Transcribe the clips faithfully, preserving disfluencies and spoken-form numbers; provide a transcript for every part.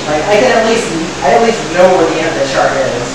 Like I can at least I at least know where the end of the chart is.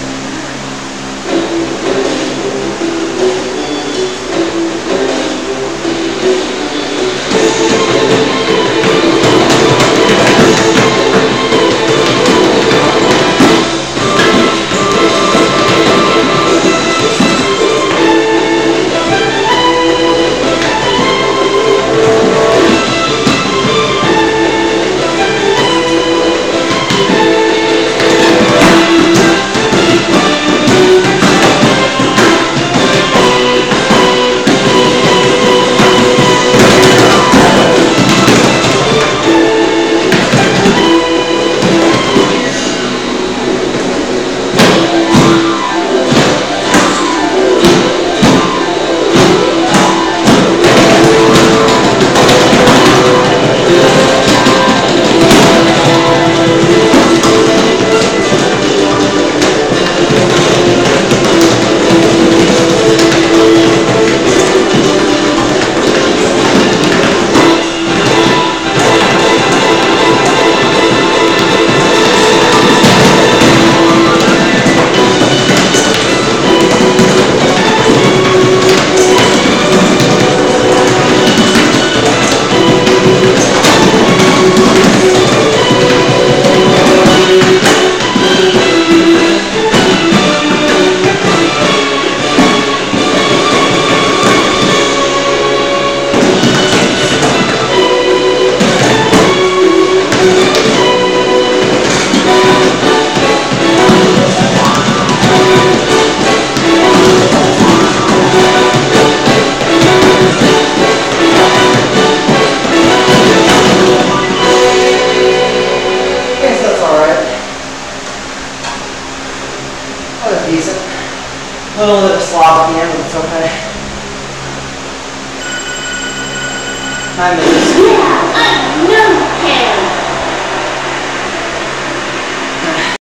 Decent. A little bit of slop at the end, but it's okay. Nine minutes.